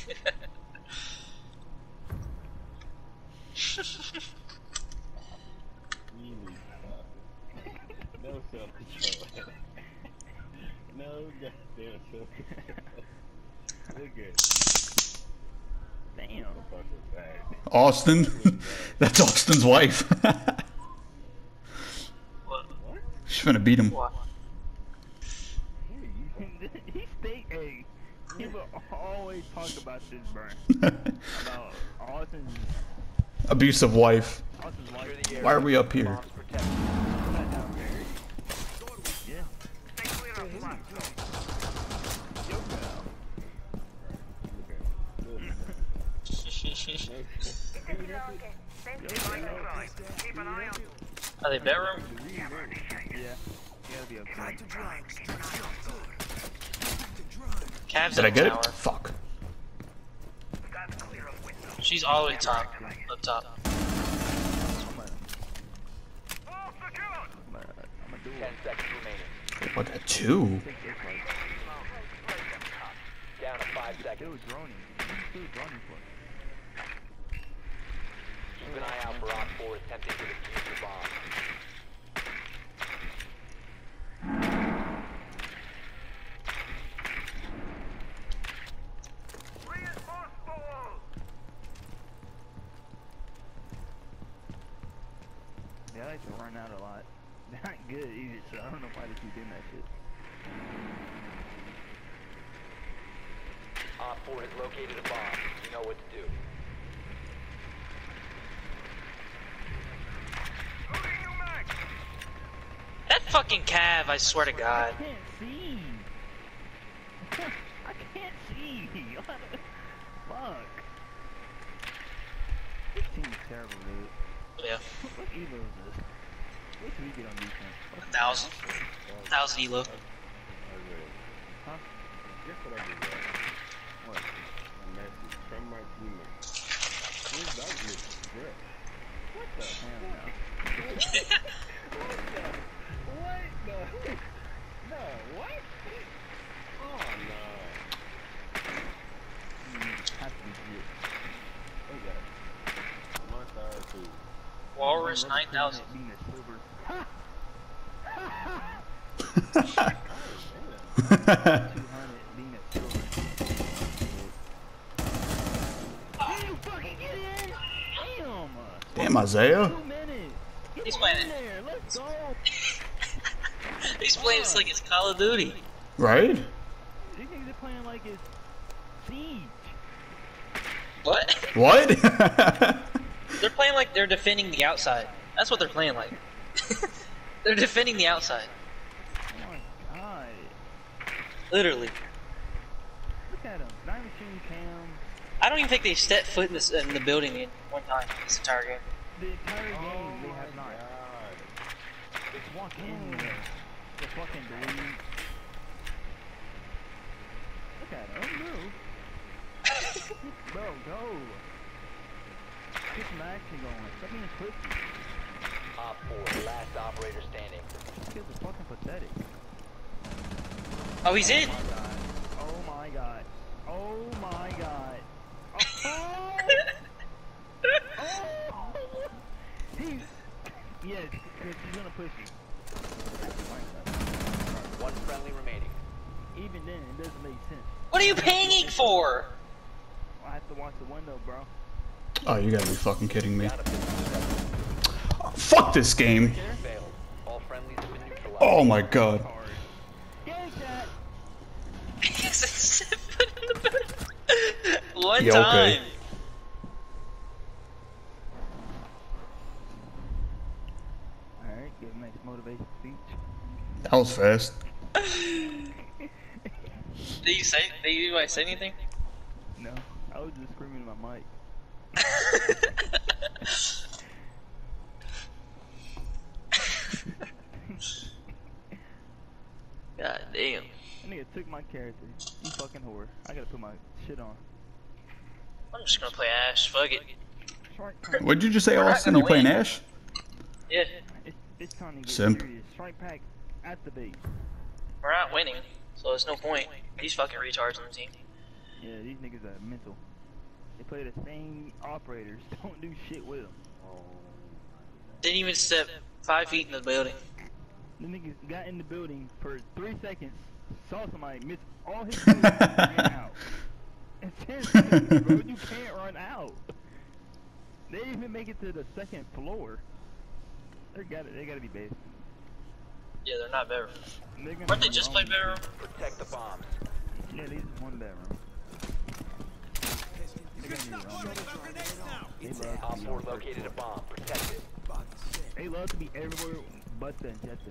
No self-control. No goddamn self-control. Look at it. Damn. Austin? That's Austin's wife. What? She's finna beat him. What? He stay, hey, he will always talk about this, burn. About Austin's Abusive wife. wife. Why are we up here? Yeah. Are they bedroom? Yeah. You gotta be okay. Cavs Did I in get the it? tower. Fuck. She's all the way top. Up top. I'm gonna do 10 it. seconds remaining. What, a 2? Down to 5 Dude, seconds. droning. Dude, droning for. Keep an eye out for Op 4 attempting to defuse the bomb. They like to run out a lot. They're not good either, so I don't know why they keep doing that shit. Op 4 has located a bomb. You know what to do. That fucking Cav, I swear to God. I can't see. I can't see. Fuck. This team is terrible, dude. Yeah. What elo is this? What should we get on defense? 1,000. 1,000 elo. Huh? Guess what I did, right? What? A message from my teammate. This dog is fresh. What the hell? What the? No, what? Oh, no. Has to be good. Okay. My side, too. Walrus 9,000. Being a silver. 200 being a silver. Can you fucking get in? Damn. Damn, Isaiah. 2 minutes. Get He's in playing. there. Let's go. He's playing this like it's Call of Duty. Right? These niggas are playing like it's Siege. What? What? They're playing like they're defending the outside. That's what they're playing like. They're defending the outside. Oh my god. Literally. Look at them. Not even shooting cam. I don't even think they've stepped foot in, in the building in one time this entire game. The entire game they have not. Just walk in there. Just fucking believe. Look at him. Move. Bro, go. Get some action going. Stop being pussy. Op 4, last operator standing. These kids are fucking pathetic. Oh, he's in. Oh my god. Oh my god. Oh! Oh! He. Yes, he's gonna push you. One friendly remaining. Even then, it doesn't make sense. What are you pinging for? I have to watch the window, bro. Oh, you gotta be fucking kidding me. Down to 15 seconds. Fuck this game. Failed. All friendlies have been neutralized. Oh my god. Hard. Get that! One Yeah, okay. time. Alright, give him next motivation speech. That was fast. Did you say? Did you say anything? No, I was just screaming in my mic. God damn. That nigga took my character. You fucking whore. I gotta put my shit on. I'm just gonna play Ash. Fuck it. Strike pack. What'd you just say, We're not Austin? gonna You playing win. Ash? Yeah, It's time to get Simp. serious. Strike pack at the base. we're not winning, so there's no point. These fucking retards on the team. Yeah, these niggas are mental. They play the same operators, don't do shit with them. Didn't even step 5 feet in the building. The niggas got in the building for 3 seconds, saw somebody miss all his moves, and ran out. In 10 seconds, bro, you can't run out. They didn't even make it to the 2nd floor. They gotta be basement. Yeah, they're not bedroom. They're gonna Weren't they be just wrong. play bedroom? Protect the bombs. Yeah, these is 1 bedroom. They're gonna be wrong. They love to Op be 4 on first located a floor. bomb. Protect it. They love to be everywhere but the objective.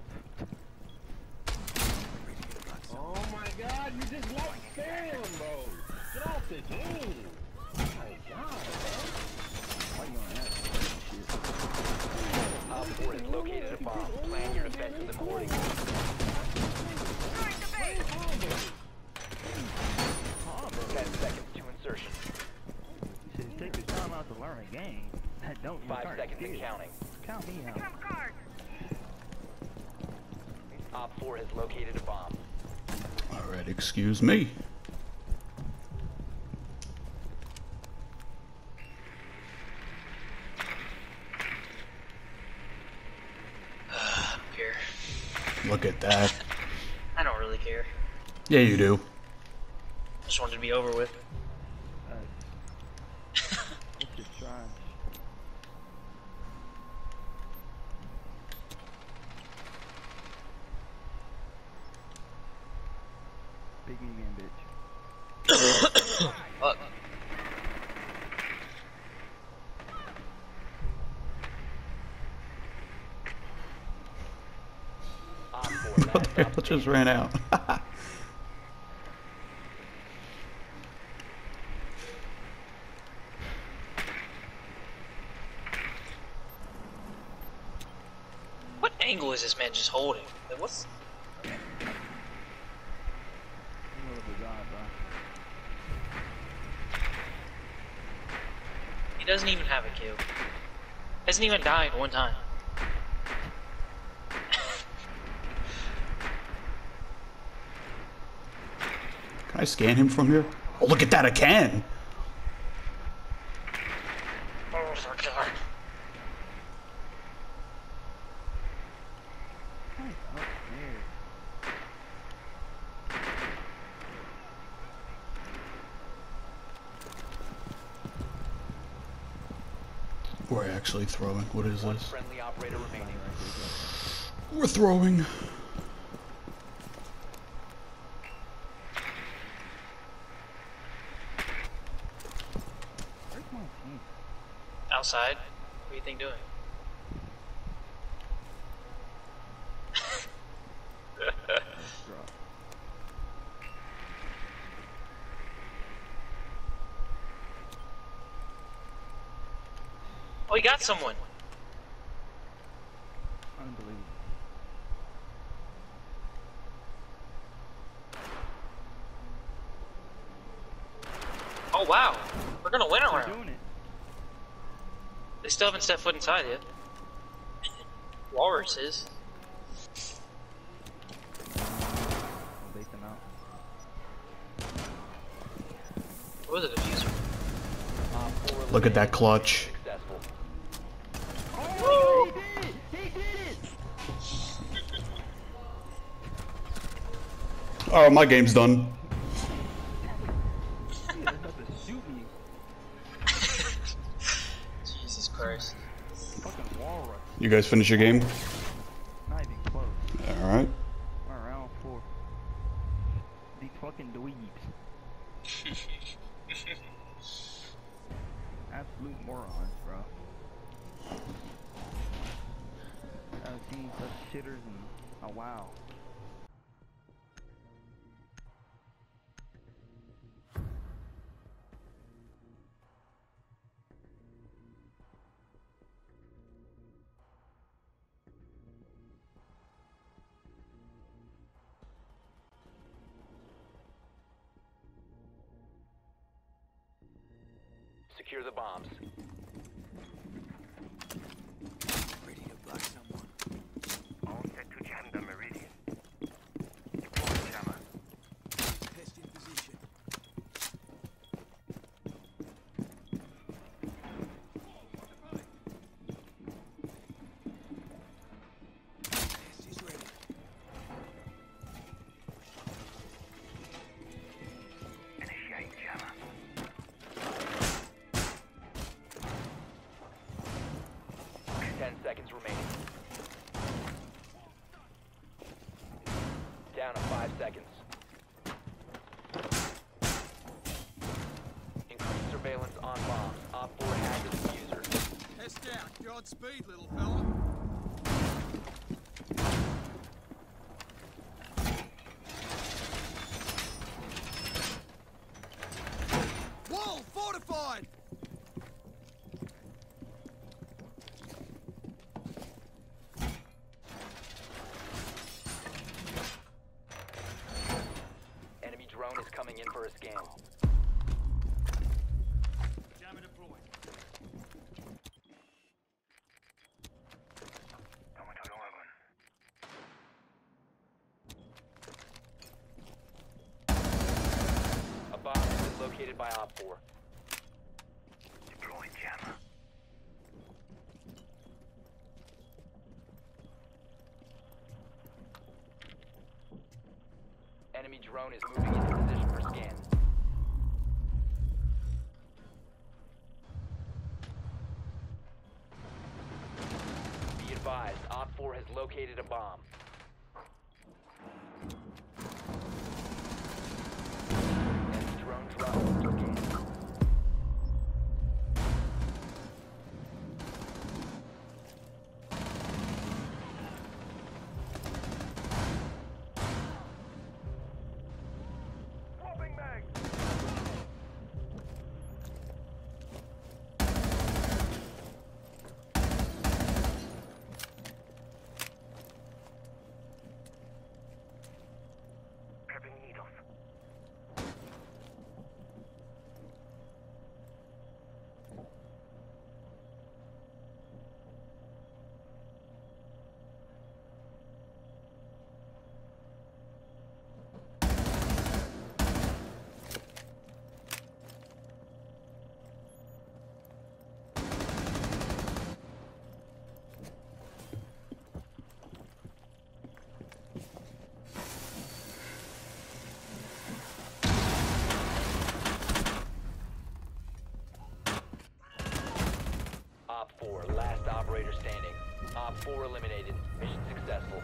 Oh my god, you just lost Sam, bro. Get off the game. Oh my god, Why you on that shit? Op 4 has located a bomb. Plan your defenses accordingly. 10 seconds to insertion. You should take the time out to learn a game. Don't 5 start seconds and skills. counting. Count me out. Op 4 has located a bomb. Alright, excuse me. Here. Look at that. I don't really care. Yeah, you do. Just wanted to be over with. It's just trash. Big again, bitch. Fuck. Op 4 What last the stop hell just ran out? What angle is this man just holding? Like, what's... You know the god, bro. He doesn't even have a kill. Hasn't even died one time. Can I scan him from here? Oh, look at that, I can! Oh my god. Nice up there. We're actually throwing. What is One this? friendly operator remaining. We're throwing. Where's my team? Outside? What do you think doing? Drop. Oh, he got someone. Unbelievable. Oh wow. We're gonna win a They're round. doing it. They still haven't stepped foot inside yet. Walrus is. I'll bait them out. What was the diffuser? Op 4 Look at that clutch. successful. Oh, he did it! He did it! Oh, my game's done. He has enough to shoot me. Jesus Christ. Fucking walrus. You guys finish your game? Not even close. Alright. We're on round 4. These fucking dweebs. Absolute morons, bro. I haven't seen such shitters in a while. Secure the bombs. All set to jam the meridian. Deploy jammer. on bombs. Op 4 has the diffuser. Head down. Godspeed, little fella. Wall fortified! Enemy drone is coming in for a scan. Jammer deployed. A bomb has been located by Op 4. Deploying jammer. Enemy drone is moving into position for scan. Be advised, Op 4 has located a bomb. Enemy drone dropped for scan. Op 4, last operator standing. Op 4 eliminated. Mission successful.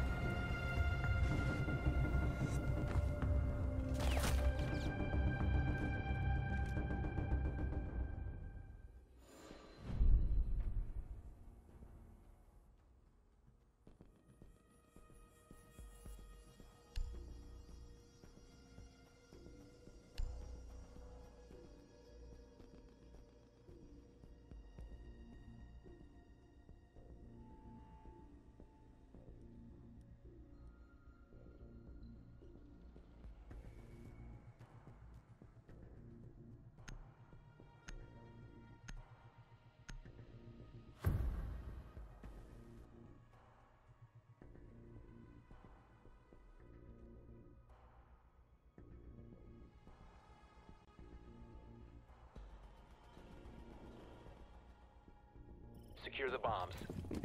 Secure the bombs.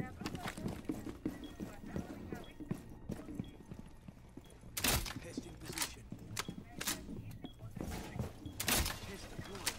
Test in position. Test deployed.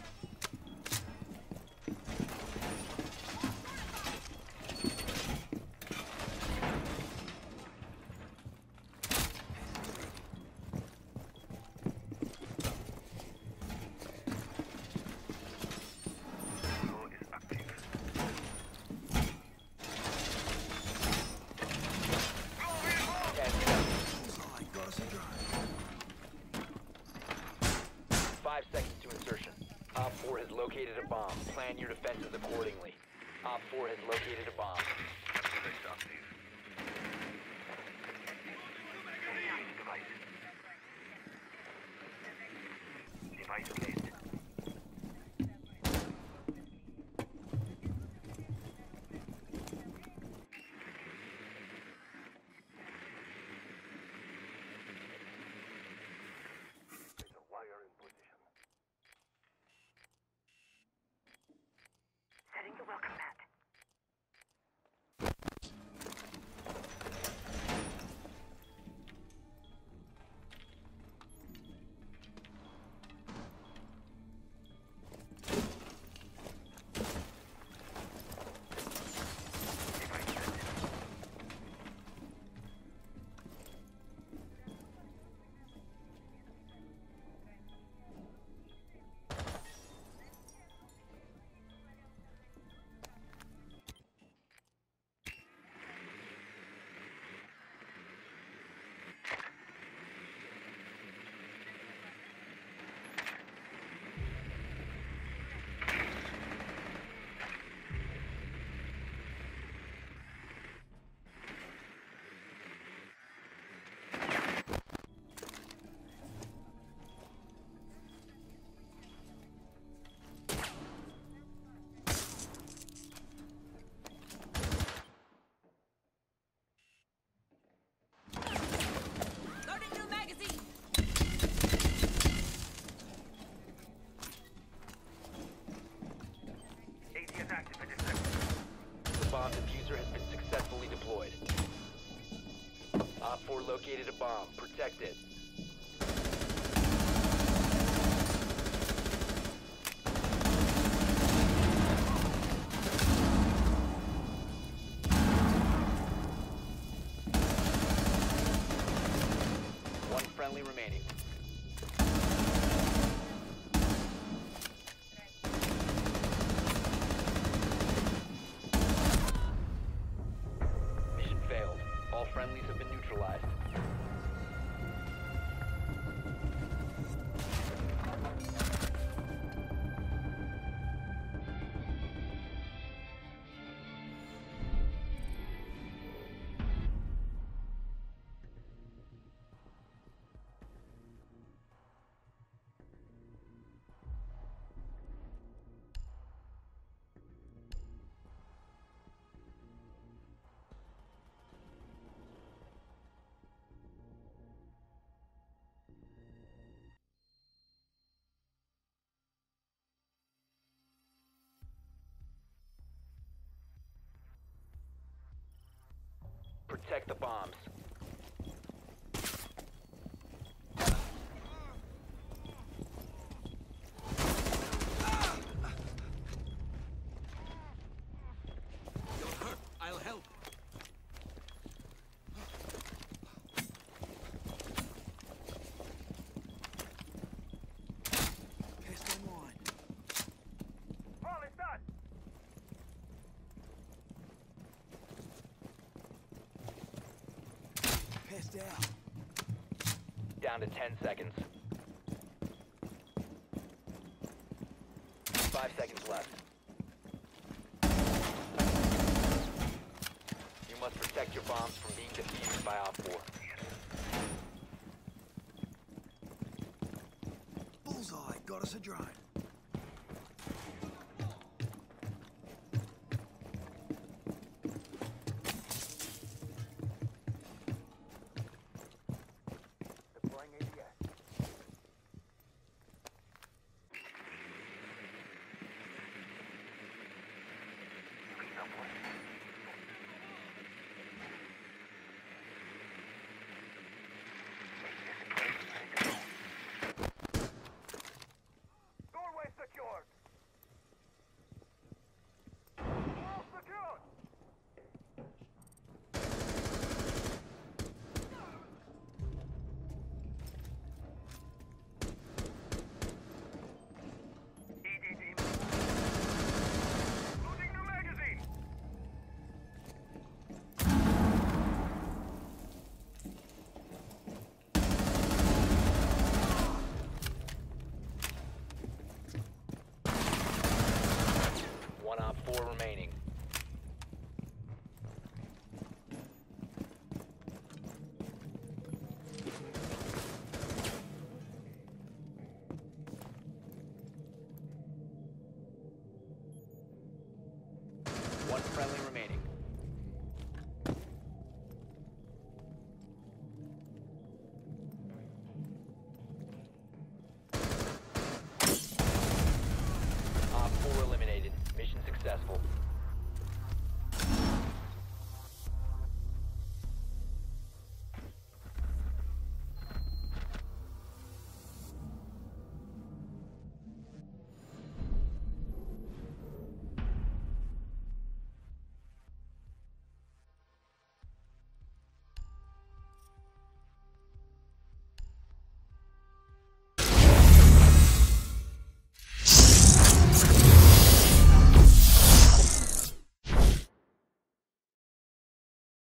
Bullseye, got us a drone. 5 seconds to insertion. Op 4 has located a bomb. Plan your defenses accordingly. Op 4 has located a bomb. Device placed. Setting the welcome mat. located a bomb. Protect it. One friendly remaining. Mission failed. All friendlies have been neutralized. Protect the bombs. Don't hurt. I'll help. Pest online. Pest out. Down to 10 seconds. 5 seconds left. You must protect your bombs from being defused by Op 4. Bullseye. Got us a drone. Deploying ADS. Doorway secured. Wall secured. EDD. Loading the magazine. One Op 4 remaining. One friendly remaining. Op 4 eliminated. Mission successful.